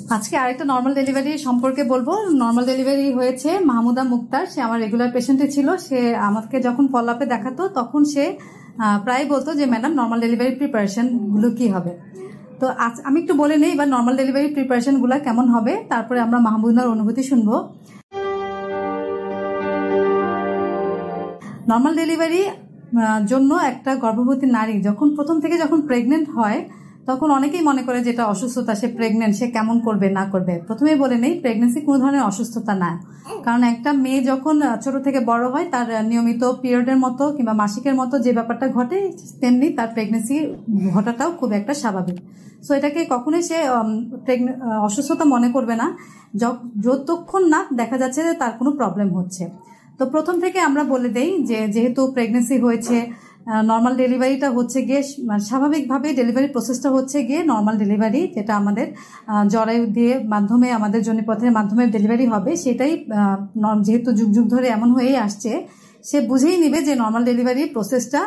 আজকে আরেকটা normal delivery সম্পর্কে বলবো। নর্মাল ডেলিভারি হয়েছে মাহমুদা মুক্তার। সে আমার রেগুলার পেশেন্টে ছিল। সে আমাকে যখন ফলো আপে দেখাতো তখন সে প্রায় বলতো যে ম্যাডাম নর্মাল ডেলিভারি প্রিপারেশন গুলো কি হবে। তো আমি একটু বলে নেই এবার নর্মাল ডেলিভারি প্রিপারেশন গুলো কেমন হবে, তারপরে আমরা মাহমুদার অনুভূতি শুনবো। নর্মাল ডেলিভারি জন্য একটা গর্ভবতী নারী যখন প্রথম থেকে যখন প্রেগনেন্ট হয় তখন অনেকেই মনে করে যে এটা অসুস্থতা, সে প্রেগনেন্ট, সে কেমন করবে না করবে। প্রথমেই বলে নেই প্রেগনেন্সি কোনো ধরনের অসুস্থতা না, কারণ একটা মেয়ে যখন ছোট থেকে বড় হয় তার নিয়মিত পিরিয়ডের মতো কিংবা মাসিকের মতো যে ব্যাপারটা ঘটে তেমনি তার প্রেগনেন্সি ঘটাটাও খুব একটা স্বাভাবিক। সো এটাকে কখনোই সে অসুস্থতা মনে করবে না যতক্ষণ না দেখা যাচ্ছে যে তার কোনো প্রবলেম হচ্ছে। তো প্রথম থেকে আমরা বলে দেই যে যেহেতু প্রেগনেন্সি হয়েছে, নর্মাল ডেলিভারিটা হচ্ছে গিয়ে স্বাভাবিকভাবে ডেলিভারি প্রসেসটা হচ্ছে গিয়ে নর্মাল ডেলিভারি, যেটা আমাদের জরায়ু দিয়ে মাধ্যমে আমাদের জনিপথের মাধ্যমে ডেলিভারি হবে, সেটাই যেহেতু যুগ যুগ ধরে এমন হয়েই আসছে সে বুঝেই নিবে যে নর্মাল ডেলিভারি প্রসেসটা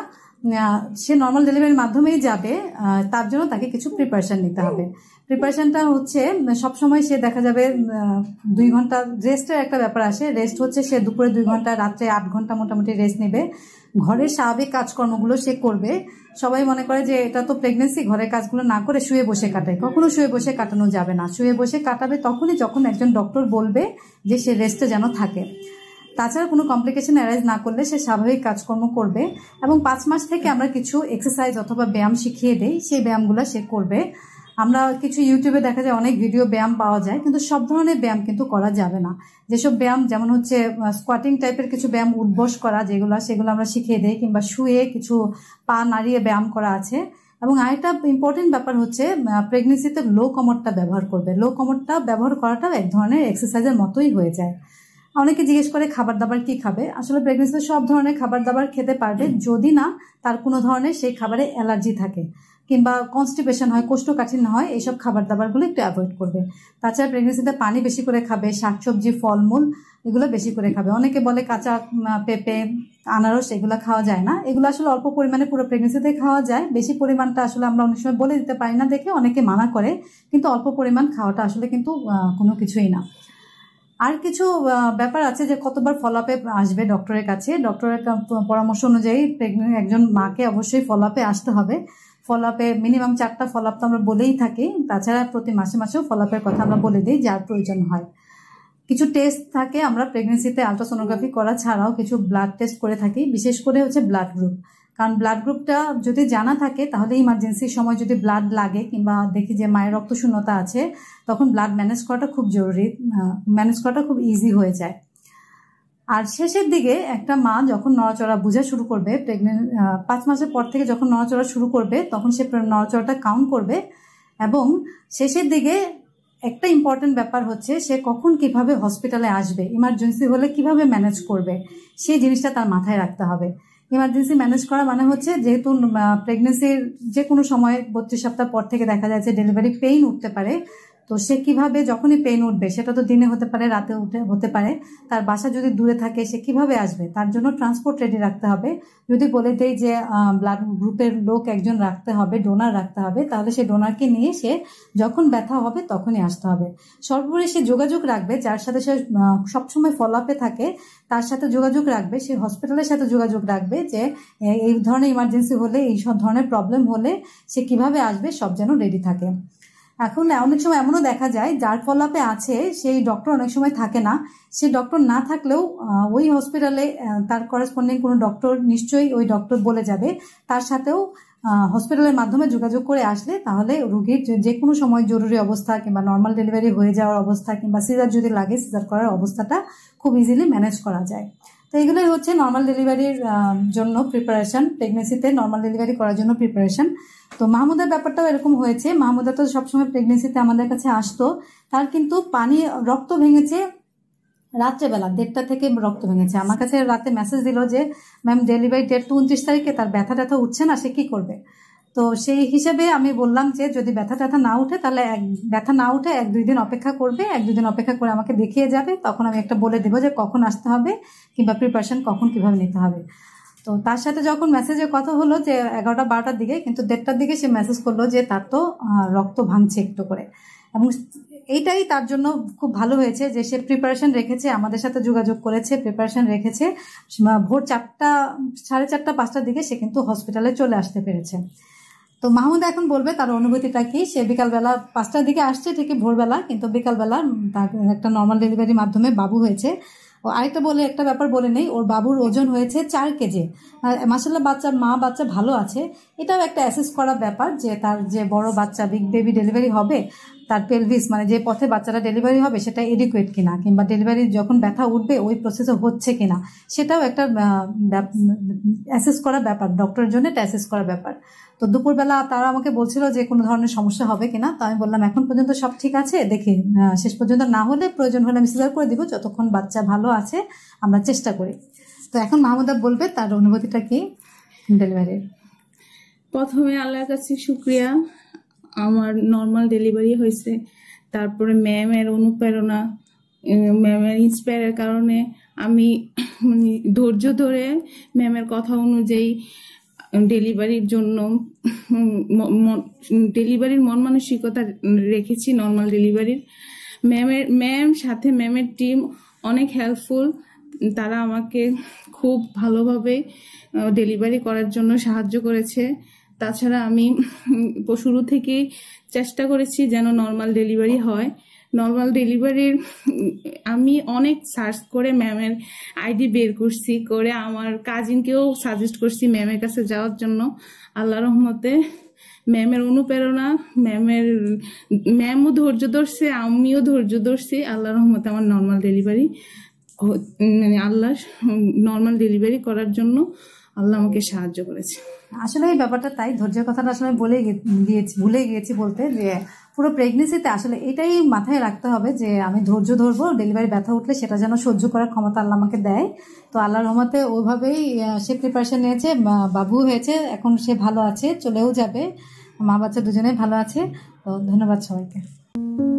সে নর্মাল ডেলিভারির মাধ্যমেই যাবে। তার জন্য তাকে কিছু প্রিপারেশন নিতে হবে। প্রিপারেশনটা হচ্ছে সবসময় সে দেখা যাবে 2 ঘন্টা রেস্টের একটা ব্যাপার আসে। রেস্ট হচ্ছে সে দুপুরে 2 ঘন্টা, রাত্রে 8 ঘন্টা মোটামুটি রেস্ট নেবে। ঘরের স্বাভাবিক কাজকর্মগুলো সে করবে। সবাই মনে করে যে এটা তো প্রেগনেন্সি, ঘরের কাজগুলো না করে শুয়ে বসে কাটায়। কখনো শুয়ে বসে কাটানো যাবে না। শুয়ে বসে কাটাবে তখনই যখন একজন ডক্টর বলবে যে সে রেস্টে যেন থাকে। তাছাড়া কোনো কমপ্লিকেশন অ্যারাইজ না করলে সে স্বাভাবিক কাজকর্ম করবে। এবং 5 মাস থেকে আমরা কিছু এক্সারসাইজ অথবা ব্যায়াম শিখিয়ে দেই, সেই ব্যায়ামগুলো সে করবে। আমরা কিছু ইউটিউবে দেখা যায় অনেক ভিডিও ব্যায়াম পাওয়া যায়, কিন্তু সব ধরনের ব্যায়াম কিন্তু করা যাবে না। যেসব ব্যায়াম যেমন হচ্ছে স্কোয়াটিং টাইপের কিছু ব্যায়াম, উঠবস করা সেগুলো আমরা শিখিয়ে দেই, কিংবা শুয়ে কিছু পা নাড়িয়ে ব্যায়াম করা আছে। এবং আরেকটা ইম্পর্টেন্ট ব্যাপার হচ্ছে প্রেগনেন্সিতে লো কমরটা ব্যবহার করবে। লো কমরটা ব্যবহার করাটাও এক ধরনের এক্সারসাইজের মতোই হয়ে যায়। অনেকে জিজ্ঞেস করে খাবার দাবার কি খাবে। আসলে প্রেগনেন্সিতে সব ধরনের খাবার দাবার খেতে পারবে, যদি না তার কোনো ধরনের সেই খাবারে অ্যালার্জি থাকে কিংবা কনস্টিপেশন হয়, কোষ্ঠকাঠিন্য হয়, এইসব খাবার দাবারগুলো একটু অ্যাভয়েড করবে। তাছাড়া প্রেগনেন্সিতে পানি বেশি করে খাবে, শাকসবজি ফলমূল এগুলো বেশি করে খাবে। অনেকে বলে কাঁচা পেঁপে আনারস এগুলো খাওয়া যায় না। এগুলো আসলে অল্প পরিমাণে পুরো প্রেগনেন্সিতে খাওয়া যায়। বেশি পরিমাণটা আসলে আমরা অনেক সময় বলে দিতে পারি না দেখে অনেকে মানা করে, কিন্তু অল্প পরিমাণ খাওয়াটা আসলে কিন্তু কোনো কিছুই না। আর কিছু ব্যাপার আছে যে কতবার ফলো আপে আসবে ডক্টরের কাছে। ডক্টরের পরামর্শ অনুযায়ী প্রেগনেন্ট একজন মাকে অবশ্যই ফলো আপে আসতে হবে। ফলো আপে মিনিমাম 4টা ফলো আপ তো আমরা বলেই থাকি। তাছাড়া প্রতি মাসে মাসেও ফলো আপের কথা আমরা বলে দিই যার প্রয়োজন হয়। কিছু টেস্ট থাকে, আমরা প্রেগনেন্সিতে আলট্রাসোনোগ্রাফি করা ছাড়াও কিছু ব্লাড টেস্ট করে থাকি, বিশেষ করে হচ্ছে ব্লাড গ্রুপ। কারণ ব্লাড গ্রুপটা যদি জানা থাকে তাহলে ইমার্জেন্সির সময় যদি ব্লাড লাগে কিংবা দেখি যে মায়ের রক্ত শূন্যতা আছে, তখন ব্লাড ম্যানেজ করাটা খুব জরুরি, ম্যানেজ করাটা খুব ইজি হয়ে যায়। আর শেষের দিকে একটা মা যখন নড়াচড়া বোঝা শুরু করবে, 5 মাসের পর থেকে যখন নড়াচড়া শুরু করবে তখন সে নড়াচড়াটা কাউন্ট করবে। এবং শেষের দিকে একটা ইম্পর্টেন্ট ব্যাপার হচ্ছে সে কখন কিভাবে হসপিটালে আসবে, ইমার্জেন্সি হলে কিভাবে ম্যানেজ করবে, সেই জিনিসটা তার মাথায় রাখতে হবে। ইমার্জেন্সি ম্যানেজ করা মানে হচ্ছে যেহেতু প্রেগনেন্সির যে কোনো সময় 32 সপ্তাহ পর থেকে দেখা যাচ্ছে ডেলিভারি পেইন উঠতে পারে, তো সে কিভাবে যখনই পেইন উঠবে, সেটা তো দিনে হতে পারে, রাতে হতে পারে, তার বাসা যদি দূরে থাকে সে কিভাবে আসবে, তার জন্য ট্রান্সপোর্ট রেডি রাখতে হবে। যদি বলে দেয় যে ব্লাড গ্রুপের লোক একজন রাখতে হবে, ডোনার রাখতে হবে, তাহলে সে ডোনারকে নিয়ে সে যখন ব্যথা হবে তখনই আসতে হবে। সর্বোপরি সে যোগাযোগ রাখবে যার সাথে সে সবসময় ফলো আপে থাকে, তার সাথে যোগাযোগ রাখবে, সে হসপিটালের সাথে যোগাযোগ রাখবে যে এই ধরনের ইমার্জেন্সি হলে, এই সব ধরনের প্রবলেম হলে সে কিভাবে আসবে, সব যেন রেডি থাকে। এখন অনেক সময় এমনও দেখা যায় যার ফলো আপে আছে সেই ডক্টর অনেক সময় থাকে না। সেই ডক্টর না থাকলেও ওই হসপিটালে তার করেসপন্ডিং কোনো ডক্টর নিশ্চয়ই ওই ডক্টর বলে যাবে, তার সাথেও হসপিটালের মাধ্যমে যোগাযোগ করে আসলে তাহলে রোগীর যে কোনো সময় জরুরি অবস্থা কিংবা নর্মাল ডেলিভারি হয়ে যাওয়ার অবস্থা কিংবা সিজার যদি লাগে সিজার করার অবস্থাটা খুব ইজিলি ম্যানেজ করা যায়। তো এগুলোই হচ্ছে নর্মাল ডেলিভারির জন্য প্রিপারেশন, প্রেগনেন্সিতে নর্মাল ডেলিভারি করার জন্য প্রিপারেশন। তো মাহমুদার ব্যাপারটাও এরকম হয়েছে। মাহমুদা তো সবসময় প্রেগনেন্সিতে আমাদের কাছে আসতো, তার কিন্তু রক্ত ভেঙেছে রাত্রেবেলা 1:30 থেকে রক্ত ভেঙেছে। আমার কাছে রাতে মেসেজ দিল যে ম্যাম ডেলিভারি ডেট তো 29 তারিখে, তার ব্যথা ট্যাথা উঠছে না, সে কি করবে। তো সেই হিসেবে আমি বললাম যে যদি ব্যথা ট্যাথা না উঠে তাহলে ব্যথা না উঠে 1-2 দিন অপেক্ষা করবে, 1-2 দিন অপেক্ষা করে আমাকে দেখিয়ে যাবে, তখন আমি একটা বলে দেবো যে কখন আসতে হবে কিংবা প্রিপারেশন কখন কিভাবে নিতে হবে। তো তার সাথে যখন মেসেজে কথা হলো যে 11টা 12টার দিকে, কিন্তু 1:30টার দিকে সে মেসেজ করলো যে তার তো রক্ত ভাঙছে একটু করে। এবং এইটাই তার জন্য খুব ভালো হয়েছে যে সে প্রিপারেশন রেখেছে, আমাদের সাথে যোগাযোগ করেছে, প্রিপারেশন রেখেছে। ভোর 4টা, 4:30, 5টার দিকে সে কিন্তু হসপিটালে চলে আসতে পেরেছে। তো মাহমুদা এখন বলবে তার অনুভূতিটা কি। সে বিকালবেলা 5টার দিকে আসছে ঠিকই ভোরবেলা, কিন্তু বিকালবেলা তার একটা নর্মাল ডেলিভারির মাধ্যমে বাবু হয়েছে। ও আরেকটা একটা ব্যাপার বলে নেই, ওর বাবুর ওজন হয়েছে 4 কেজি। মাশাআল্লাহ বাচ্চা ভালো আছে। এটাও একটা অ্যাসেস করা ব্যাপার যে তার যে বড় বাচ্চা বিগ বেবি ডেলিভারি হবে, তার পেলভিস মানে যে পথে বাচ্চাটা ডেলিভারি হবে সেটা এডিকুয়েট কিনা, কিংবা ডেলিভারি যখন ব্যথা উঠবে ওই প্রসেসে হচ্ছে কিনা, সেটাও একটা অ্যাসেস করা ব্যাপার, ডক্টরের জন্য এটা অ্যাসেস করা ব্যাপার। তো দুপুরবেলা তারা আমাকে বলছিল যে কোনো ধরনের সমস্যা হবে কিনা। তো আমি বললাম এখন পর্যন্ত সব ঠিক আছে, দেখি শেষ পর্যন্ত না হলে প্রয়োজন হলে আমি সিজার করে দিব, যতক্ষণ বাচ্চা ভালো আছে আমরা চেষ্টা করি। তো এখন মাহমুদা বলবে তার অনুভূতিটা কি ডেলিভারির। প্রথমে আল্লাহর কাছে শুক্রিয়া, আমার নর্মাল ডেলিভারি হয়েছে। তারপরে ম্যামের অনুপ্রেরণা, ম্যামের ইন্সপায়ারের কারণে আমি ধৈর্য ধরে ম্যামের কথা অনুযায়ী ডেলিভারির জন্য ডেলিভারির মন মানসিকতা রেখেছি নর্মাল ডেলিভারির। ম্যামের টিম অনেক হেল্পফুল, তারা আমাকে খুব ভালোভাবে ডেলিভারি করার জন্য সাহায্য করেছে। তাছাড়া আমি শুরু থেকেই চেষ্টা করেছি যেন নর্মাল ডেলিভারি হয়। নর্মাল ডেলিভারির আমি অনেক সার্চ করে ম্যামের আইডি বের করছি, করে আমার কাজিনকেও সাজেস্ট করছি ম্যামের কাছে যাওয়ার জন্য। আল্লাহর রহমতে ম্যামের অনুপ্রেরণা, ম্যামও ধৈর্য ধরছে, আমিও ধৈর্য ধরছি। আল্লাহর রহমতে আমার নর্মাল ডেলিভারি নর্মাল ডেলিভারি করার জন্য আল্লাহ আমাকে সাহায্য করেছে। আসলে এই ব্যাপারটা তাই, ধৈর্যের কথাটা আসলে ভুলে গিয়েছি বলতে, যে পুরো প্রেগনেন্সিতে আসলে এটাই মাথায় রাখতে হবে যে আমি ধৈর্য ধরবো, ডেলিভারি ব্যথা উঠলে সেটা যেন সহ্য করার ক্ষমতা আল্লাহ আমাকে দেয়। তো আল্লাহর রহমতে ওইভাবেই সে প্রিপারেশন নিয়েছে, বাবু হয়েছে, এখন সে ভালো আছে, চলেও যাবে, মা বাচ্চা দুজনেই ভালো আছে। তো ধন্যবাদ সবাইকে।